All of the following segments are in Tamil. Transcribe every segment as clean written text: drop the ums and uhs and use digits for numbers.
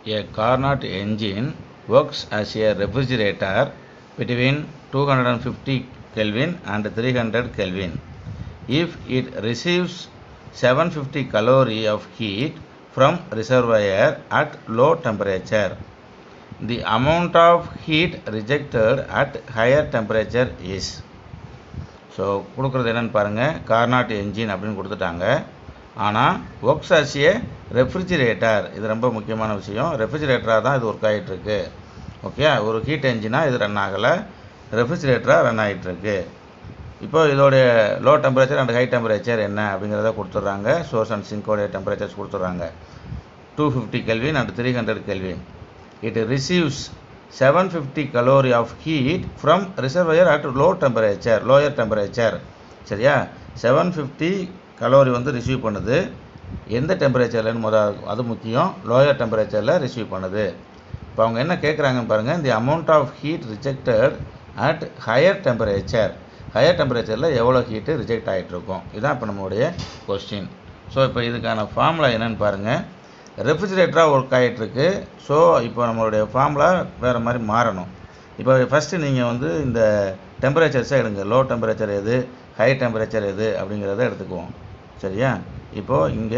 A Carnot engine works as a refrigerator between 250 Kelvin and 300 Kelvin. If it receives 750 calorie of heat from reservoir at low temperature, the amount of heat rejected at higher temperature is. So கொடுக்குறது என்னென்னு பாருங்கள், கார்னாட் என்ஜின் அப்படின்னு கொடுத்துட்டாங்க. ஆனால் ஒர்க்ஸ் ஆஸ் ஏ ரெஃப்ரிஜிரேட்டர், இது ரொம்ப முக்கியமான விஷயம். ரெஃப்ரிஜிரேட்டராக தான் இது ஒர்க் ஆகிட்டுருக்கு. ஓகே, ஒரு ஹீட் என்ஜினாக இது ரன் ஆகலை, ரெஃப்ரிஜிரேட்டராக ரன் ஆகிட்டுருக்கு. இப்போ இதோடைய low temperature and high temperature என்ன அப்படிங்கிறத கொடுத்துட்றாங்க. சோர்ஸ் அண்ட் சிங்கோடைய டெம்பரேச்சர்ஸ் கொடுத்துட்றாங்க. 250 Kelvin and 300 Kelvin. It receives 750 calorie of heat from reservoir at low temperature, lower temperature. சரியா, 750 கலோரி வந்து ரிசீவ் பண்ணுது. எந்த டெம்பரேச்சர்லன்னு அது முக்கியம். லோயர் டெம்பரேச்சரில் ரிசீவ் பண்ணுது. இப்போ அவங்க என்ன கேட்குறாங்கன்னு பாருங்கள், the amount of heat rejected at higher temperature. Higher டெம்பரேச்சரில் எவ்வளோ ஹீட்டு ரிஜெக்ட் ஆகிட்ருக்கும், இதுதான் இப்போ நம்மளுடைய கொஸ்டின். ஸோ இப்போ இதுக்கான ஃபார்முலா என்னென்னு பாருங்கள். ரெஃப்ரிஜிரேட்டராக ஒர்க் ஆகிட்டுருக்கு. ஸோ இப்போ நம்மளுடைய ஃபார்முலா வேறு மாதிரி மாறணும். இப்போ ஃபஸ்ட்டு நீங்கள் வந்து இந்த டெம்பரேச்சர்ஸை எடுங்க. லோ டெம்பரேச்சர் எது, ஹை டெம்பரேச்சர் எது அப்படிங்கிறத எடுத்துக்குவோம். சரியா, இப்போது இங்கே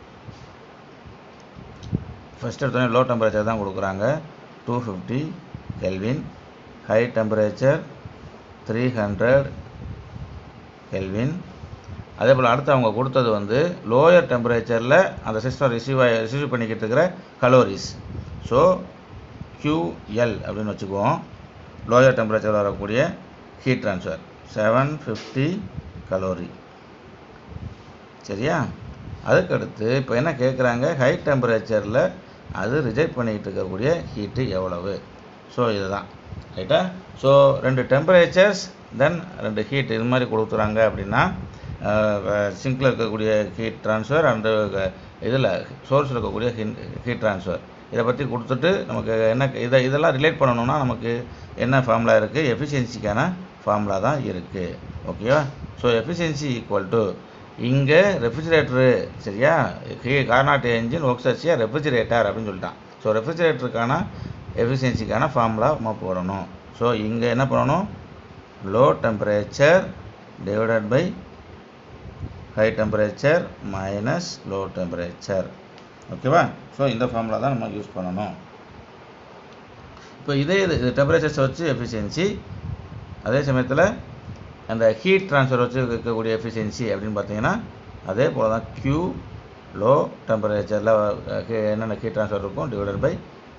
ஃபஸ்ட் எடுத்தோடனே லோ டெம்பரேச்சர் தான் கொடுக்குறாங்க, 250 Kelvin. High temperature 300 Kelvin. அதே போல் அடுத்து அவங்க கொடுத்தது வந்து லோயர் டெம்பரேச்சரில் அந்த சிஸ்டம் ரிசீவ் பண்ணிக்கிட்டு இருக்கிற கலோரிஸ். ஸோ QL அப்படின்னு வச்சுக்குவோம். லோயர் டெம்பரேச்சரில் வரக்கூடிய ஹீட் ட்ரான்ஸ்ஃபர் 750 கலோரி. சரியா, அதுக்கடுத்து இப்போ என்ன கேட்குறாங்க, ஹை டெம்பரேச்சரில் அது ரிஜெக்ட் பண்ணிக்கிட்டு இருக்கக்கூடிய ஹீட்டு எவ்வளவு. ஸோ இதுதான் ரைட்டா. ஸோ 2 டெம்பரேச்சர்ஸ் தென் 2 ஹீட் இது மாதிரி கொடுக்குறாங்க அப்படின்னா சிங்கில் இருக்கக்கூடிய ஹீட் ட்ரான்ஸ்ஃபர் அண்டு இதில் சோர்ஸில் இருக்கக்கூடிய ஹீட் ட்ரான்ஸ்ஃபர் இதை பற்றி கொடுத்துட்டு நமக்கு என்ன இதெல்லாம் ரிலேட் பண்ணணும்னா நமக்கு என்ன ஃபார்முலா இருக்குது, எஃபிஷியன்சிக்கான ஃபார்முலா தான் இருக்குது. ஓகேவா. ஸோ எஃபிஷியன்சி ஈக்குவல் டு இங்கே ரெஃப்ரிஜிரேட்டரு. சரியா, Carnot engine works as a refrigerator அப்படின்னு சொல்லிட்டான். ஸோ ரெஃப்ரிஜிரேட்டருக்கான எஃபிஷியன்சிக்கான ஃபார்முலா நம்ம போடணும். ஸோ இங்கே என்ன பண்ணணும், low temperature divided by high temperature minus low temperature. ஓகேவா. ஸோ இந்த ஃபார்முலா தான் நம்ம யூஸ் பண்ணணும். இப்போ இதே இது டெம்பரேச்சர்ஸை வச்சு எஃபிஷியன்சி, அதே சமயத்தில் அந்த ஹீட் ட்ரான்ஸ்ஃபர் வச்சு இருக்கக்கூடிய எஃபிஷியன்சி அப்படின்னு பார்த்தீங்கன்னா அதே போல் தான். Q லோ டெம்பரேச்சரில் என்னென்ன ஹீட் ட்ரான்ஸ்ஃபர் இருக்கும் டிவைடட் பை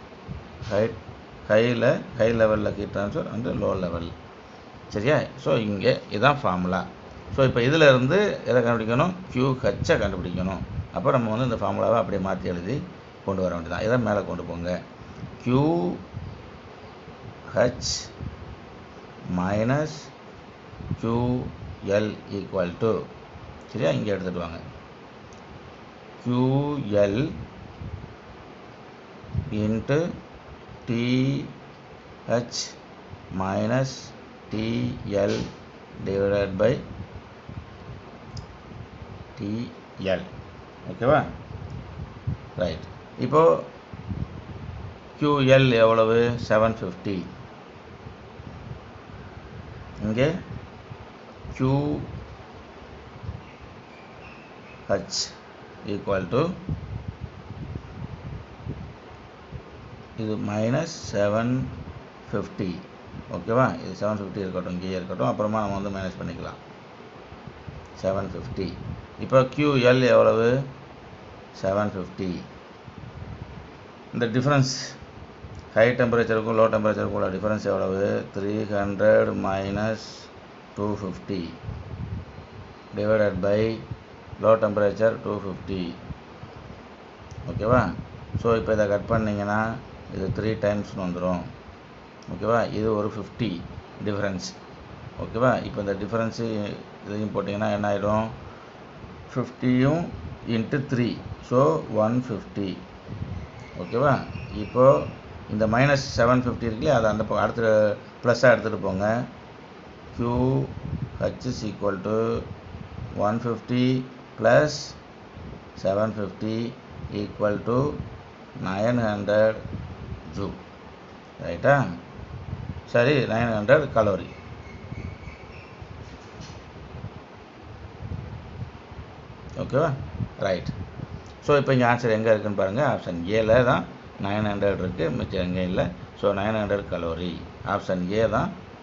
ஹை லெவலில் heat transfer and low level. சரியா. ஸோ இங்கே இதுதான் ஃபார்முலா. ஸோ இப்போ இதில் இருந்து எதை கண்டுபிடிக்கணும், QH கண்டுபிடிக்கணும். அப்போ நம்ம வந்து இந்த ஃபார்முலாவை அப்படியே மாற்றி எழுதி கொண்டு வர வேண்டியதான். இதை மேலே கொண்டு போங்க. QH minus QL equal to, சரியா, இங்கே எடுத்துகிட்டு வாங்க. QL into TH minus TL divided by TL. ஓகேவா. ரைட். இப்போது QL எவ்வளவு, 750. இங்கே QH ஈக்குவல் டு இது மைனஸ் 750. ஓகேவா. இது 750 இருக்கட்டும், இங்கேயே இருக்கட்டும். அப்புறமா நம்ம வந்து மைனஸ் பண்ணிக்கலாம். 750. இப்போ QL எவ்வளவு, 750. இந்த டிஃப்ரென்ஸ் ஹை டெம்பரேச்சருக்கும் லோ டெம்பரேச்சருக்கும் உள்ள டிஃப்ரென்ஸ் எவ்வளவு, 300 minus 250 divided by low temperature 250. ஓகேவா. ஸோ இப்போ இதை கட் பண்ணிங்கன்னா இது 3 டைம்ஸ்னு வந்துடும். ஓகேவா. இது ஒரு 50 டிஃப்ரென்ஸ். ஓகேவா. இப்போ இந்த டிஃப்ரென்ஸு இதையும் போட்டிங்கன்னா என்ன ஆகிடும், 50யும் இன்ட்டு 3, ஸோ 150. ஓகேவா. இப்போது இந்த மைனஸ் 750 இருக்குல்லையே, அதை அந்த அடுத்த ப்ளஸ்ஸாக எடுத்துகிட்டு போங்க. QH is equal to 150 plus 750 equal to 900 joule, ரைட்டா? சரி, 900 கலோரி. ஓகேவா? ரைட். ஸோ இப்போ இங்கே ஆன்சர் எங்கே இருக்குன்னு பாருங்கள். ஆப்ஷன் ஏல தான் 900 இருக்குது, மிச்சம் எங்கே இல்லை. So 900 calorie. ஆப்ஷன் ஏ தான்